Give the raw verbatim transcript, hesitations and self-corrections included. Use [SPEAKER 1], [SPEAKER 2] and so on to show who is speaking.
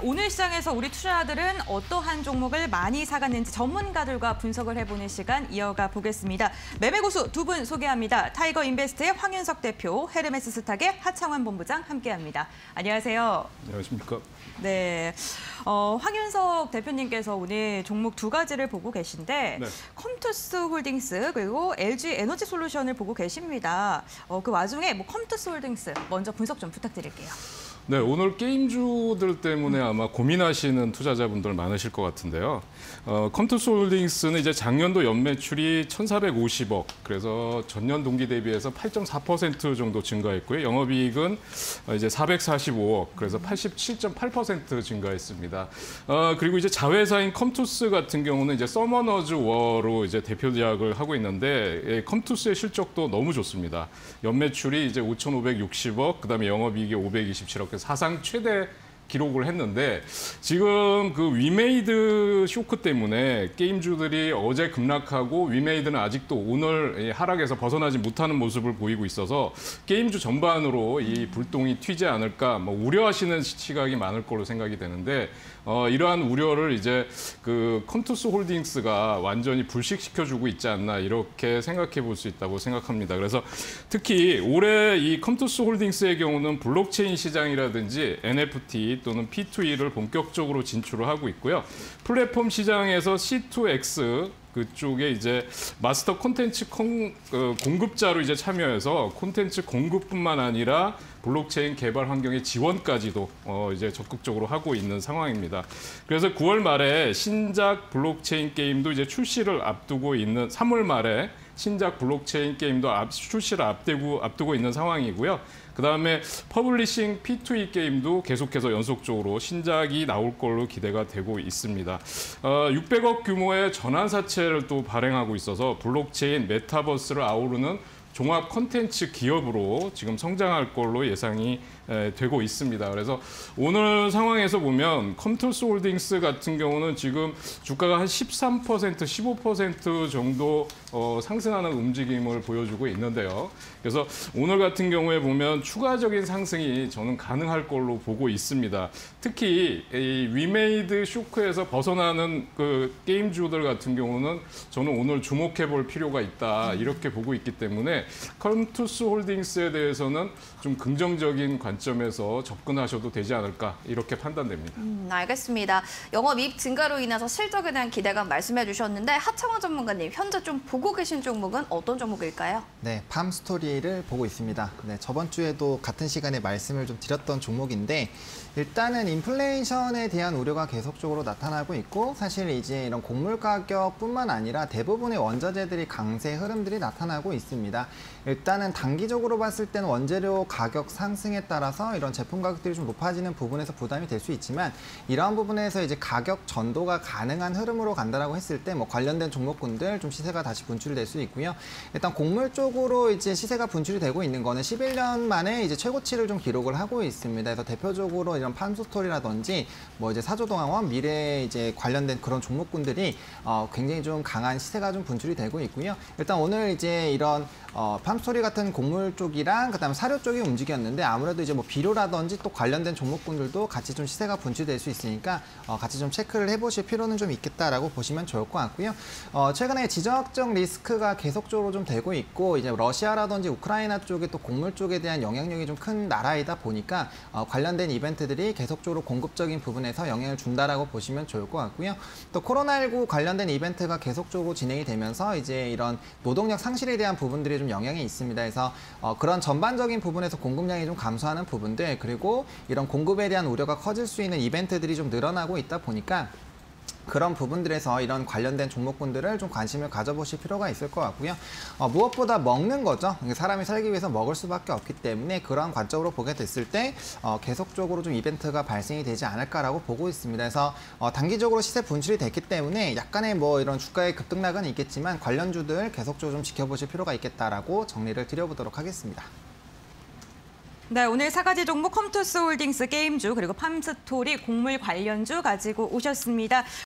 [SPEAKER 1] 오늘 시장에서 우리 투자자들은 어떠한 종목을 많이 사갔는지 전문가들과 분석을 해보는 시간 이어가 보겠습니다. 매매 고수 두 분 소개합니다. 타이거 인베스트의 황윤석 대표, 헤르메스 스탁의 하창환 본부장 함께합니다. 안녕하세요.
[SPEAKER 2] 안녕하십니까.
[SPEAKER 1] 네, 어, 황윤석 대표님께서 오늘 종목 두 가지를 보고 계신데
[SPEAKER 2] 네.
[SPEAKER 1] 컴투스 홀딩스 그리고 엘지 에너지 솔루션을 보고 계십니다. 어, 그 와중에 뭐 컴투스 홀딩스 먼저 분석 좀 부탁드릴게요.
[SPEAKER 2] 네, 오늘 게임주들 때문에 아마 고민하시는 투자자분들 많으실 것 같은데요. 어, 컴투스 홀딩스는 이제 작년도 연매출이 천사백오십억, 그래서 전년 동기 대비해서 팔 점 사 퍼센트 정도 증가했고요. 영업이익은 이제 사백사십오억, 그래서 팔십칠 점 팔 퍼센트 증가했습니다. 어, 그리고 이제 자회사인 컴투스 같은 경우는 이제 서머너즈 워로 이제 대표작을 하고 있는데, 예, 컴투스의 실적도 너무 좋습니다. 연매출이 이제 오천오백육십억, 그다음에 영업이익이 오백이십칠억. 사상 최대 기록을 했는데 지금 그 위메이드 쇼크 때문에 게임주들이 어제 급락하고 위메이드는 아직도 오늘 하락에서 벗어나지 못하는 모습을 보이고 있어서 게임주 전반으로 이 불똥이 튀지 않을까 뭐 우려하시는 시각이 많을 걸로 생각이 되는데 어, 이러한 우려를 이제 그 컴투스 홀딩스가 완전히 불식시켜주고 있지 않나 이렇게 생각해 볼 수 있다고 생각합니다. 그래서 특히 올해 이 컴투스 홀딩스의 경우는 블록체인 시장이라든지 엔에프티 또는 피 투 이를 본격적으로 진출을 하고 있고요. 플랫폼 시장에서 씨 투 엑스 그쪽에 이제 마스터 콘텐츠 공급자로 이제 참여해서 콘텐츠 공급뿐만 아니라 블록체인 개발 환경의 지원까지도 어 이제 적극적으로 하고 있는 상황입니다. 그래서 구월 말에 신작 블록체인 게임도 이제 출시를 앞두고 있는 삼월 말에 신작 블록체인 게임도 앞, 출시를 앞두고 앞두고 있는 상황이고요. 그다음에 퍼블리싱 피 투 이 게임도 계속해서 연속적으로 신작이 나올 걸로 기대가 되고 있습니다. 어, 육백억 규모의 전환사채를 또 발행하고 있어서 블록체인 메타버스를 아우르는 종합 콘텐츠 기업으로 지금 성장할 걸로 예상이 되고 있습니다. 그래서 오늘 상황에서 보면 컴투스 홀딩스 같은 경우는 지금 주가가 한 십삼 퍼센트, 십오 퍼센트 정도 어, 상승하는 움직임을 보여주고 있는데요. 그래서 오늘 같은 경우에 보면 추가적인 상승이 저는 가능할 걸로 보고 있습니다. 특히 이 위메이드 쇼크에서 벗어나는 그 게임주들 같은 경우는 저는 오늘 주목해 볼 필요가 있다 이렇게 보고 있기 때문에 컴투스 홀딩스에 대해서는 좀 긍정적인 관점에서 접근하셔도 되지 않을까 이렇게 판단됩니다.
[SPEAKER 3] 음, 알겠습니다. 영업이익 증가로 인해서 실적에 대한 기대감 말씀해 주셨는데 하창원 전문가님, 현재 좀 보고 계신 종목은 어떤 종목일까요?
[SPEAKER 4] 네, 팜스토리를 보고 있습니다. 네, 저번 주에도 같은 시간에 말씀을 좀 드렸던 종목인데 일단은 인플레이션에 대한 우려가 계속적으로 나타나고 있고 사실 이제 이런 곡물 가격뿐만 아니라 대부분의 원자재들이 강세 흐름들이 나타나고 있습니다. 일단은 단기적으로 봤을 때는 원재료 가격 상승에 따라서 이런 제품 가격들이 좀 높아지는 부분에서 부담이 될 수 있지만 이러한 부분에서 이제 가격 전도가 가능한 흐름으로 간다라고 했을 때 뭐 관련된 종목군들 좀 시세가 다시 분출이 될 수 있고요. 일단 곡물 쪽으로 이제 시세가 분출이 되고 있는 거는 십일 년 만에 이제 최고치를 좀 기록을 하고 있습니다. 그래서 대표적으로 이런 팜스토리라든지 뭐 이제 사조동항원, 미래 이제 관련된 그런 종목군들이 어 굉장히 좀 강한 시세가 좀 분출이 되고 있고요. 일단 오늘 이제 이런 어 팜스토리 같은 곡물 쪽이랑 그다음에 사료 쪽이 움직였는데 아무래도 이제 뭐 비료라든지 또 관련된 종목군들도 같이 좀 시세가 분출될 수 있으니까 어 같이 좀 체크를 해보실 필요는 좀 있겠다라고 보시면 좋을 것 같고요. 어 최근에 지정학적 리스크가 계속적으로 좀 되고 있고 이제 러시아라든지 우크라이나 쪽에 또 곡물 쪽에 대한 영향력이 좀 큰 나라이다 보니까 어 관련된 이벤트들이 계속적으로 공급적인 부분에서 영향을 준다라고 보시면 좋을 것 같고요. 또 코로나십구 관련된 이벤트가 계속적으로 진행이 되면서 이제 이런 노동력 상실에 대한 부분들이 좀 영향이 있습니다. 그래서 어 그런 전반적인 부분에서 공급량이 좀 감소하는 부분들 그리고 이런 공급에 대한 우려가 커질 수 있는 이벤트들이 좀 늘어나고 있다 보니까 그런 부분들에서 이런 관련된 종목군들을 좀 관심을 가져보실 필요가 있을 것 같고요. 어, 무엇보다 먹는 거죠. 사람이 살기 위해서 먹을 수밖에 없기 때문에 그러한 관점으로 보게 됐을 때 어, 계속적으로 좀 이벤트가 발생이 되지 않을까라고 보고 있습니다. 그래서 어, 단기적으로 시세 분출이 됐기 때문에 약간의 뭐 이런 주가의 급등락은 있겠지만 관련주들 계속적으로 좀 지켜보실 필요가 있겠다라고 정리를 드려보도록 하겠습니다.
[SPEAKER 1] 네, 오늘 사 가지 종목 컴투스 홀딩스 게임주 그리고 팜스토리 곡물 관련주 가지고 오셨습니다.